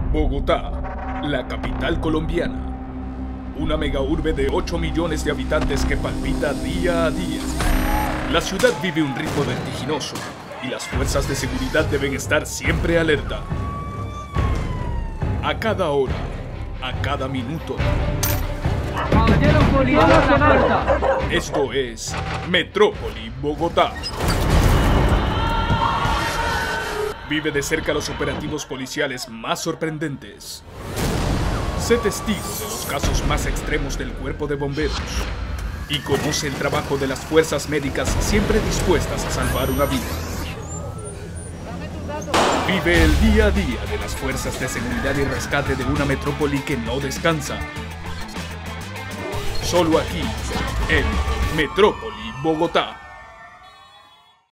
Bogotá, la capital colombiana. Una megaurbe de 8 millones de habitantes que palpita día a día. La ciudad vive un ritmo vertiginoso y las fuerzas de seguridad deben estar siempre alerta. A cada hora, a cada minuto. Caballeros bolivianos en alta. Esto es Metrópoli Bogotá. Vive de cerca los operativos policiales más sorprendentes. Sé testigo de los casos más extremos del cuerpo de bomberos. Y conoce el trabajo de las fuerzas médicas siempre dispuestas a salvar una vida. Vive el día a día de las fuerzas de seguridad y rescate de una metrópoli que no descansa. Solo aquí, en Metrópoli Bogotá.